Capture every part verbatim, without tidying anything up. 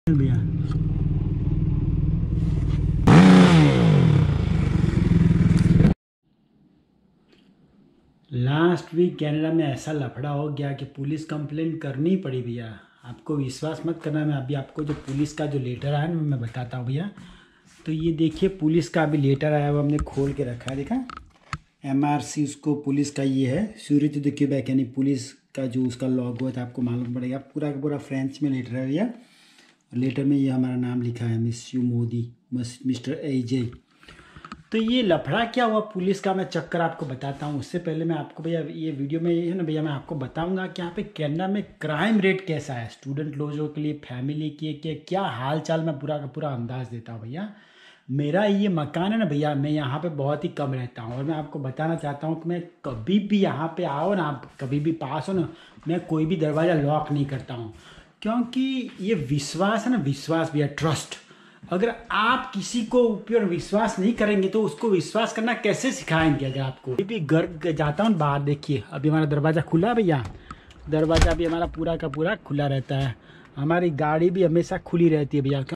भैया last week Canada में ऐसा लफड़ा हो गया कि पुलिस कंप्लेंट करनी पड़ी भैया। आपको विश्वास मत करना, मैं अभी आपको जो पुलिस का जो लेटर आया ना मैं बताता हूँ भैया। तो ये देखिए पुलिस का अभी लेटर आया हुआ, हमने खोल के रखा है, देखा एम आर सी उसको पुलिस का ये है, सूर्य द क्यूबेक यानी पुलिस का जो उसका लॉगो है, आपको मालूम पड़ेगा। पूरा का पूरा फ्रेंच में लेटर है भैया। लेटर में ये हमारा नाम लिखा है, miss U Modi, mister AJ. तो ये लफड़ा क्या हुआ पुलिस का, मैं चक्कर आपको बताता हूँ। उससे पहले मैं आपको भैया ये वीडियो में ये है ना भैया, मैं आपको बताऊंगा कि यहाँ पे कनाडा में क्राइम रेट कैसा है, स्टूडेंट लोगों के लिए, फैमिली के, के क्या हाल चाल, मैं पूरा का पूरा अंदाज़ देता हूँ भैया। मेरा ये मकान है ना भैया, मैं यहाँ पे बहुत ही कम रहता हूँ और मैं आपको बताना चाहता हूँ कि मैं कभी भी यहाँ पे आओ ना, आप कभी भी पास हो ना, मैं कोई भी दरवाज़ा लॉक नहीं करता हूँ, क्योंकि ये विश्वास है ना, विश्वास भैया, ट्रस्ट। अगर आप किसी को ऊपर विश्वास नहीं करेंगे तो उसको विश्वास करना कैसे सिखाएंगे। अगर आपको भी घर जाता हूँ बाहर, देखिए अभी हमारा दरवाज़ा खुला है भैया, दरवाज़ा भी हमारा पूरा का पूरा खुला रहता है। हमारी गाड़ी भी हमेशा खुली रहती है भैया।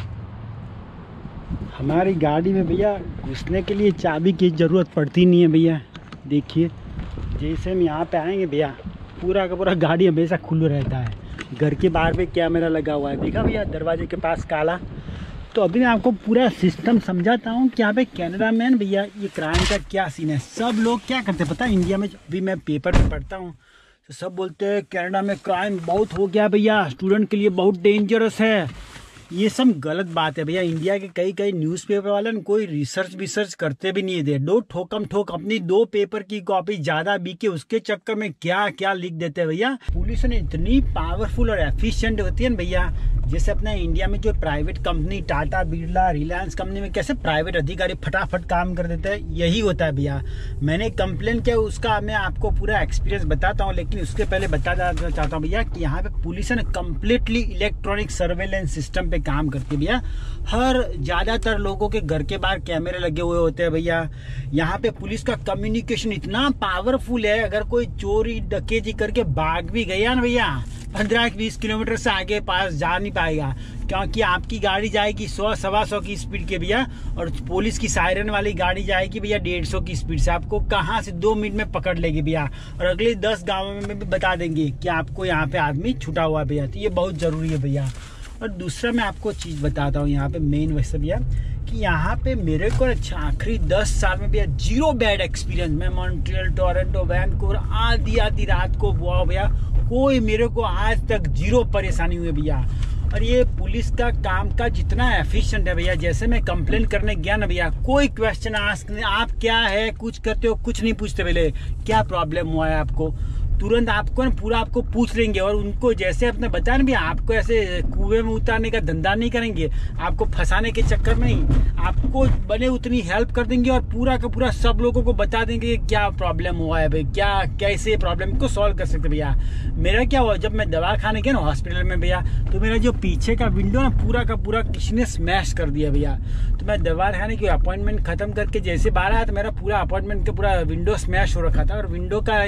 हमारी गाड़ी में भैया घुसने के लिए चाबी की ज़रूरत पड़ती नहीं है भैया। देखिए जैसे हम यहाँ पे आएंगे भैया, पूरा का पूरा गाड़ी हमेशा खुला रहता है। घर के बाहर पे कैमरा लगा हुआ है, देखा भैया दरवाजे के पास काला। तो अभी मैं आपको पूरा सिस्टम समझाता हूँ कि यहाँ पे कनाडा में भैया ये क्राइम का क्या सीन है। सब लोग क्या करते हैं पता है, इंडिया में अभी मैं पेपर में पढ़ता हूँ तो सब बोलते हैं कनाडा में क्राइम बहुत हो गया भैया, स्टूडेंट के लिए बहुत डेंजरस है। ये सब गलत बात है भैया। इंडिया के कई कई न्यूज़पेपर वाले न कोई रिसर्च विसर्च करते भी नहीं है। दो ठोकम ठोक अपनी दो पेपर की कॉपी ज़्यादा बिके उसके चक्कर में क्या क्या लिख देते हैं भैया। पुलिस ने इतनी पावरफुल और एफिशिएंट होती है ना भैया, जैसे अपने इंडिया में जो private company Tata Birla Reliance company में कैसे प्राइवेट अधिकारी फटाफट काम कर देते हैं, यही होता है भैया। मैंने कंप्लेन किया, उसका मैं आपको पूरा एक्सपीरियंस बताता हूँ, लेकिन उसके पहले बता चाहता हूँ भैया कि यहाँ पे पुलिस ने कम्प्लीटली इलेक्ट्रॉनिक सर्वेलेंस सिस्टम पे काम करती है भैया। हर ज़्यादातर लोगों के घर के बाहर कैमरे लगे हुए होते हैं भैया। यहाँ पे पुलिस का कम्युनिकेशन इतना पावरफुल है, अगर कोई चोरी डकैती करके भाग भी गया ना भैया, पंद्रह बीस किलोमीटर से आगे पास जा नहीं पाएगा, क्योंकि आपकी गाड़ी जाएगी सौ सवा सौ की स्पीड के भैया, और पुलिस की सायरन वाली गाड़ी जाएगी भैया डेढ़ सौ की स्पीड से। आपको कहाँ से दो मिनट में पकड़ लेगी भैया, और अगले दस गाँवों में भी बता देंगे कि आपको यहाँ पे आदमी छुटा हुआ भैया। तो ये बहुत ज़रूरी है भैया। और दूसरा मैं आपको चीज़ बताता हूँ यहाँ पे मेन वैसे भैया, कि यहाँ पे मेरे को अच्छा आखिरी दस साल में भैया जीरो बैड एक्सपीरियंस। मैं मॉन्ट्रियल, टोरंटो, वैंकूवर आधी आधी रात को हुआ भैया, कोई मेरे को आज तक जीरो परेशानी हुई भैया। और ये पुलिस का काम का जितना एफिशिएंट है भैया, जैसे मैं कंप्लेन करने गया ना भैया, कोई क्वेश्चन आस्क नहीं, आप क्या है कुछ करते हो कुछ नहीं पूछते, पहले क्या प्रॉब्लम हुआ है आपको, तुरंत आपको ना पूरा आपको पूछ लेंगे। और उनको जैसे अपने बताया ना भैया, आपको ऐसे कुएं में उतारने का धंधा नहीं करेंगे, आपको फंसाने के चक्कर में नहीं, आपको बने उतनी हेल्प कर देंगे और पूरा का पूरा सब लोगों को बता देंगे कि क्या प्रॉब्लम हुआ है भाई, क्या कैसे प्रॉब्लम को सॉल्व कर सकते भैया। मेरा क्या हुआ, जब मैं दवा खाने गया ना हॉस्पिटल में भैया, तो मेरा जो पीछे का विंडो ना पूरा का पूरा किसी ने स्मैश कर दिया भैया। तो मैं दवा खाने की अपॉइंटमेंट खत्म करके जैसे बाहर आया तो मेरा पूरा अपॉइंटमेंट का पूरा विंडो स्मैश हो रखा था, और विंडो का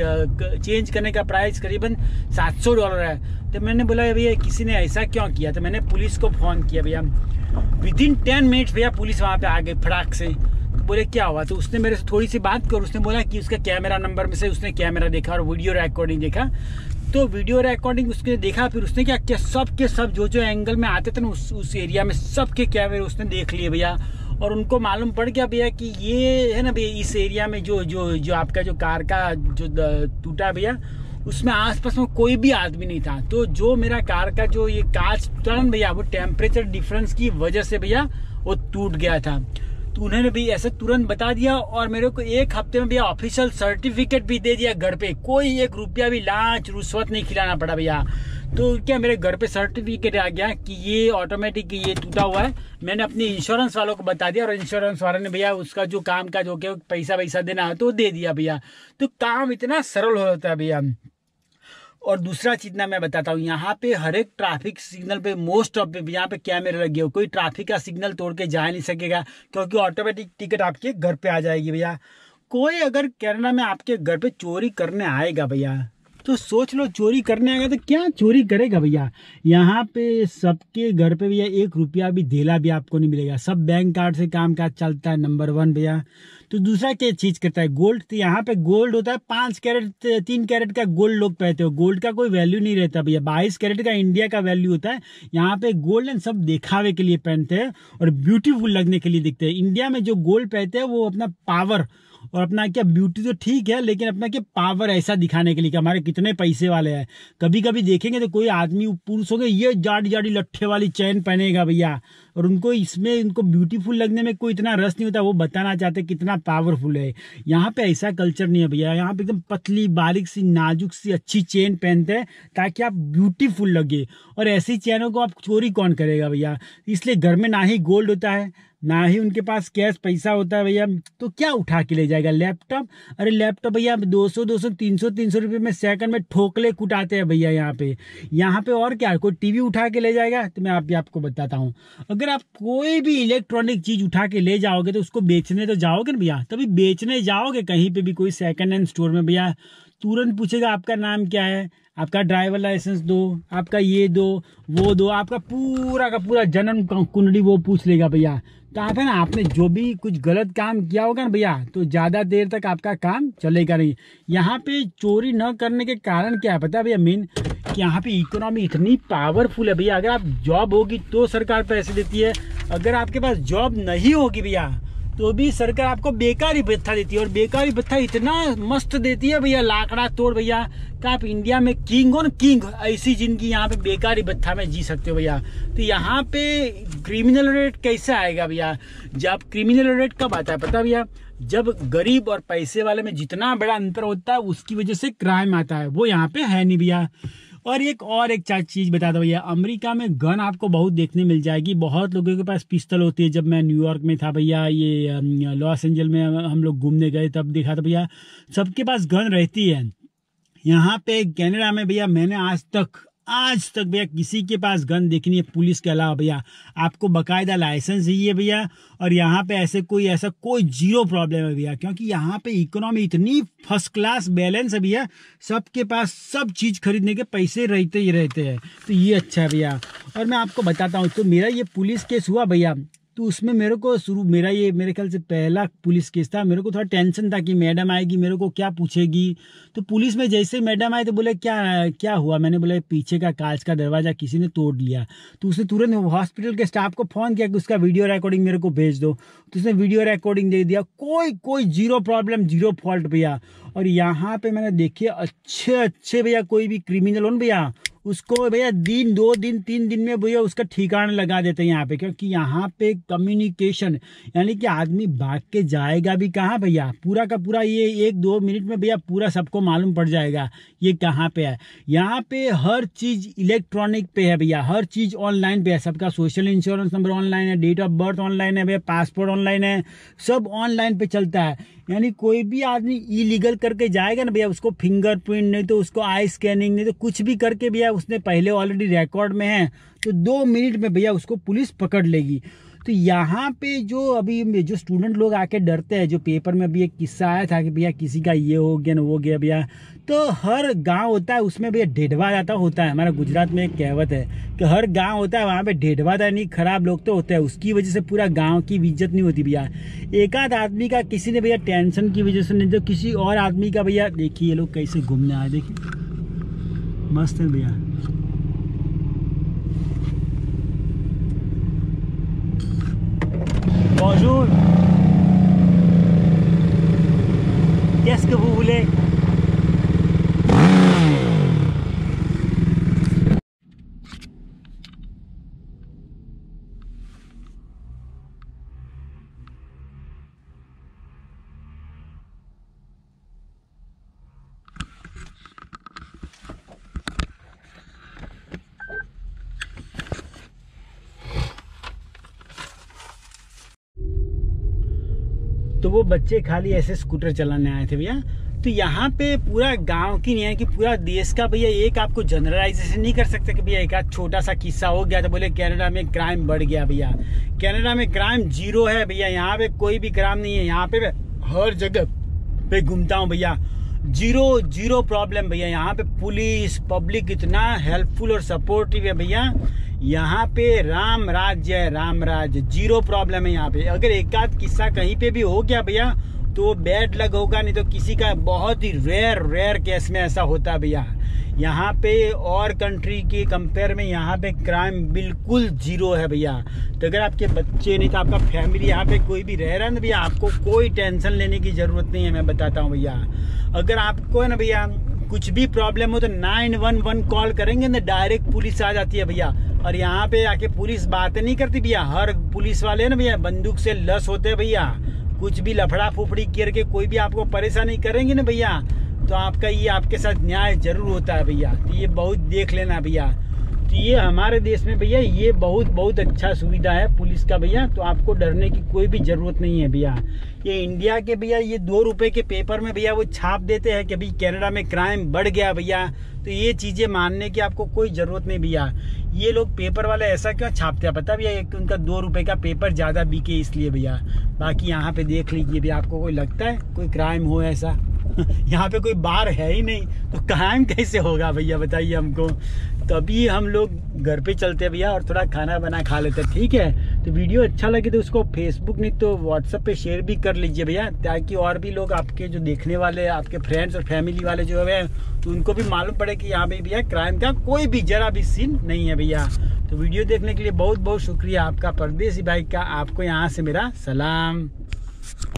ये चेंज करने का प्राइस करीबन सात सौ डॉलर है। तो मैंने बोला भैया किसी ने ऐसा क्यों किया, तो मैंने पुलिस को फोन किया भैया। विद इन टेन मिनट्स भैया पुलिस वहाँ पे आ गई फटाक से। तो बोले क्या हुआ, तो उसने मेरे से थोड़ी सी बात की और उसने बोला कि उसका कैमरा नंबर में से उसने कैमरा देखा और वीडियो रिकॉर्डिंग देखा। तो वीडियो रिकॉर्डिंग उसने देखा, फिर उसने क्या किया, सब के सब जो जो एंगल में आते थे ना उस उस एरिया में सबके कैमरे उसने देख लिए भैया। और उनको मालूम पड़ गया भैया कि ये है ना भैया, इस एरिया में जो जो जो आपका जो कार का जो टूटा भैया, उसमें आसपास में कोई भी आदमी नहीं था। तो जो मेरा कार का जो ये कांच टूटा ना भैया, वो टेम्परेचर डिफरेंस की वजह से भैया वो टूट गया था। तो उन्होंने भी ऐसे तुरंत बता दिया और मेरे को एक हफ्ते में भैया ऑफिशियल सर्टिफिकेट भी दे दिया घर पे, कोई एक रुपया भी लांच रुश्वत नहीं खिलाना पड़ा भैया। तो क्या मेरे घर पे सर्टिफिकेट आ गया कि ये ऑटोमेटिक ये टूटा हुआ है। मैंने अपने इंश्योरेंस वालों को बता दिया और इंश्योरेंस वाले ने भैया उसका जो काम का जो क्या पैसा वैसा देना है तो दे दिया भैया। तो काम इतना सरल हो जाता है भैया। और दूसरा चीज ना मैं बताता हूँ, यहाँ पे हर एक ट्रैफिक सिग्नल पे मोस्ट ऑफ यहाँ पे कैमरे लगे हो, कोई ट्रैफिक का सिग्नल तोड़ के जा नहीं सकेगा, क्योंकि ऑटोमेटिक टिकट आपके घर पे आ जाएगी भैया। कोई अगर कनाडा में आपके घर पे चोरी करने आएगा भैया, तो सोच लो चोरी करने आएगा तो क्या चोरी करेगा भैया। यहाँ पे सबके घर पे भैया एक रुपया भी धेला भी आपको नहीं मिलेगा, सब बैंक कार्ड से काम काज चलता है, नंबर वन भैया। तो दूसरा क्या चीज़ करता है, गोल्ड। तो यहाँ पे गोल्ड होता है पाँच कैरेट तीन कैरेट का गोल्ड लोग पहनते हो, गोल्ड का कोई वैल्यू नहीं रहता भैया। बाईस कैरेट का इंडिया का वैल्यू होता है। यहाँ पे गोल्ड एंड सब दिखावे के लिए पहनते हैं और ब्यूटीफुल लगने के लिए दिखते हैं। इंडिया में जो गोल्ड पहनते हैं वो अपना पावर और अपना क्या ब्यूटी तो ठीक है, लेकिन अपना क्या पावर ऐसा दिखाने के लिए कि हमारे कितने पैसे वाले हैं। कभी कभी देखेंगे तो कोई आदमी पुरुष होगा ये जाड़ी जाड़ी लट्ठे वाली चैन पहनेगा भैया, और उनको इसमें उनको ब्यूटीफुल लगने में कोई इतना रस नहीं होता, वो बताना चाहते कितना पावरफुल है। यहाँ पे ऐसा कल्चर नहीं है भैया। यहाँ पे एकदम पतली बारीक सी नाजुक सी अच्छी चेन पहनते हैं ताकि आप ब्यूटीफुल लगे, और ऐसी चैनों को आप चोरी कौन करेगा भैया। इसलिए घर में ना ही गोल्ड होता है, ना ही उनके पास कैश पैसा होता है भैया, तो क्या उठा के ले जाएगा। लैपटॉप, अरे लैपटॉप भैया दो सौ दो सौ तीन सौ तीन सौ रुपये में सेकंड में ठोकले कुटाते हैं भैया यहाँ पे। यहाँ पे और क्या, कोई टीवी उठा के ले जाएगा। तो मैं आप आपको बताता हूँ, अगर आप कोई भी इलेक्ट्रॉनिक चीज उठा के ले जाओगे तो उसको बेचने तो जाओगे ना भैया, तभी बेचने जाओगे कहीं पे भी कोई सेकंड हैंड स्टोर में भैया, तुरंत पूछेगा आपका नाम क्या है, आपका ड्राइवर लाइसेंस दो, आपका ये दो वो दो, आपका पूरा का पूरा जन्म कुंडली वो पूछ लेगा भैया। तो आप है ना, आपने जो भी कुछ गलत काम किया होगा ना भैया, तो ज़्यादा देर तक आपका काम चलेगा नहीं। यहाँ पे चोरी न करने के कारण क्या है पता है भैया, मेन कि यहाँ पे इकोनॉमी इतनी पावरफुल है भैया। अगर आप जॉब होगी तो सरकार पैसे देती है, अगर आपके पास जॉब नहीं होगी भैया तो भी सरकार आपको बेकारी भत्ता देती है, और बेकारी भत्ता इतना मस्त देती है भैया, लाकड़ा तोड़ भैया, कि आप इंडिया में किंग हो ना, किंग। ऐसी जिंदगी यहाँ पे बेकारी भत्ता में जी सकते हो भैया। तो यहाँ पे क्रिमिनल रेट कैसे आएगा भैया, जब क्रिमिनल रेट कब आता है पता है भैया, जब गरीब और पैसे वाले में जितना बड़ा अंतर होता है उसकी वजह से क्राइम आता है, वो यहाँ पे है नहीं भैया। और एक और एक चीज़ बता दो भैया, अमेरिका में गन आपको बहुत देखने मिल जाएगी, बहुत लोगों के पास पिस्तल होती है। जब मैं न्यूयॉर्क में था भैया, ये लॉस एंजल में हम लोग घूमने गए तब देखा था भैया, सबके पास गन रहती है। यहाँ पे कनाडा में भैया मैंने आज तक आज तक भैया किसी के पास गन देखनी है पुलिस के अलावा भैया, आपको बकायदा लाइसेंस चाहिए भैया। और यहाँ पे ऐसे कोई ऐसा कोई जीरो प्रॉब्लम है भैया, क्योंकि यहाँ पे इकोनॉमी इतनी फर्स्ट क्लास बैलेंस है भैया, सबके पास सब चीज़ खरीदने के पैसे रहते ही रहते हैं। तो ये अच्छा है भैया। और मैं आपको बताता हूँ, तो मेरा ये पुलिस केस हुआ भैया, तो उसमें मेरे को शुरू मेरा ये मेरे ख्याल से पहला पुलिस केस था। मेरे को थोड़ा टेंशन था कि मैडम आएगी मेरे को क्या पूछेगी। तो पुलिस में जैसे मैडम आए तो बोले क्या क्या हुआ, मैंने बोला पीछे का कांच का दरवाजा किसी ने तोड़ लिया। तो उसने तुरंत हॉस्पिटल के स्टाफ को फ़ोन किया कि उसका वीडियो रिकॉर्डिंग मेरे को भेज दो, तो उसने वीडियो रिकॉर्डिंग दे दिया। कोई कोई जीरो प्रॉब्लम, जीरो फॉल्ट भैया। और यहाँ पे मैंने देखिए अच्छे अच्छे भैया, कोई भी क्रिमिनल हो ना भैया, उसको भैया दिन दो दिन तीन दिन में भैया उसका ठिकाना लगा देते हैं यहाँ पे, क्योंकि यहाँ पे कम्युनिकेशन, यानी कि आदमी भाग के जाएगा भी कहाँ भैया, पूरा का पूरा ये एक दो मिनट में भैया पूरा सबको मालूम पड़ जाएगा ये कहाँ पे है। यहाँ पे हर चीज़ इलेक्ट्रॉनिक पे है भैया, हर चीज़ ऑनलाइन पे है, सबका सोशल इंश्योरेंस नंबर ऑनलाइन है, डेट ऑफ बर्थ ऑनलाइन है भैया, पासपोर्ट ऑनलाइन है, सब ऑनलाइन पे चलता है। यानी कोई भी आदमी इलीगल करके जाएगा ना भैया, उसको फिंगरप्रिंट नहीं तो उसको आई स्कैनिंग नहीं तो कुछ भी करके भैया उसने पहले ऑलरेडी रिकॉर्ड में है, तो दो मिनट में भैया उसको पुलिस पकड़ लेगी। तो यहाँ पे जो अभी जो स्टूडेंट लोग आके डरते हैं, जो पेपर में अभी एक किस्सा आया था कि भैया किसी का ये हो गया ना वो गया भैया, तो हर गांव होता है उसमें भैया ढेढवा जाता होता है। हमारा गुजरात में एक कहावत है कि हर गांव होता है वहाँ पे ढेढवा था नहीं, खराब लोग तो होते हैं, उसकी वजह से पूरा गांव की इज्जत नहीं होती भैया। एक आध आदमी का किसी ने भैया टेंशन की वजह से नहीं तो किसी और आदमी का भैया, देखिए ये लोग कैसे घूमने आए, देखिए मस्त है भैया। Bonjour. Qu'est-ce que vous voulez? तो वो बच्चे खाली ऐसे स्कूटर चलाने आए थे भैया। तो यहाँ पे पूरा गांव की नहीं है कि पूरा देश का भैया, एक आपको जनरलाइजेशन नहीं कर सकते कि भैया एक आध छोटा सा किस्सा हो गया तो बोले कनाडा में क्राइम बढ़ गया भैया। कनाडा में क्राइम जीरो है भैया, यहाँ पे कोई भी क्राइम नहीं है। यहाँ पे हर जगह पे घूमता हूँ भैया, जीरो जीरो प्रॉब्लम भैया। यहाँ पे पुलिस पब्लिक इतना हेल्पफुल और सपोर्टिव है भैया। यहाँ पे राम राज्य है, राम राज्य, जीरो प्रॉब्लम है यहाँ पे। अगर एक आध किस्सा कहीं पे भी हो गया भैया तो बैड लग होगा, नहीं तो किसी का बहुत ही रेयर रेयर केस में ऐसा होता है भैया। यहाँ पे और कंट्री के कंपेयर में यहाँ पे क्राइम बिल्कुल जीरो है भैया। तो अगर आपके बच्चे नहीं तो आपका फैमिली यहाँ पे कोई भी रह रहा है ना भैया, आपको कोई टेंशन लेने की जरूरत नहीं है। मैं बताता हूँ भैया, अगर आपको है ना भैया कुछ भी प्रॉब्लम हो तो नाइन वन वन कॉल करेंगे ना, डायरेक्ट पुलिस आ जाती है भैया। और यहाँ पे आके पुलिस बातें नहीं करती भैया। हर पुलिस वाले है ना भैया बंदूक से लस होते हैं भैया। कुछ भी लफड़ा फुफड़ी करके कोई भी आपको परेशानी करेंगे ना भैया तो आपका ये आपके साथ न्याय जरूर होता है भैया। तो ये बहुत देख लेना भैया। तो ये हमारे देश में भैया ये बहुत बहुत अच्छा सुविधा है पुलिस का भैया। तो आपको डरने की कोई भी जरूरत नहीं है भैया। ये इंडिया के भैया ये दो रुपए के पेपर में भैया वो छाप देते हैं कि भाई कनाडा में क्राइम बढ़ गया भैया। तो ये चीजें मानने की आपको कोई जरूरत नहीं भैया। ये लोग पेपर वाले ऐसा क्यों छापते हैं पता भैया, एक उनका दो रुपए का पेपर ज्यादा बिके इसलिए भैया। बाकी यहाँ पे देख लीजिए भैया, आपको कोई लगता है कोई क्राइम हो ऐसा? यहाँ पे कोई बार है ही नहीं तो क्राइम कैसे होगा भैया, बताइए हमको। तभी हम लोग घर पे चलते हैं भैया और थोड़ा खाना बना खा लेते हैं, ठीक है। तो वीडियो अच्छा लगे तो उसको फेसबुक नहीं तो व्हाट्सएप पे शेयर भी कर लीजिए भैया, ताकि और भी लोग आपके जो देखने वाले आपके फ्रेंड्स और फैमिली वाले जो है तो उनको भी मालूम पड़े कि यहाँ पे भैया क्राइम का कोई भी जरा भी सीन नहीं है भैया। तो वीडियो देखने के लिए बहुत बहुत शुक्रिया आपका, परदेसी भाई का। आपको यहाँ से मेरा सलाम।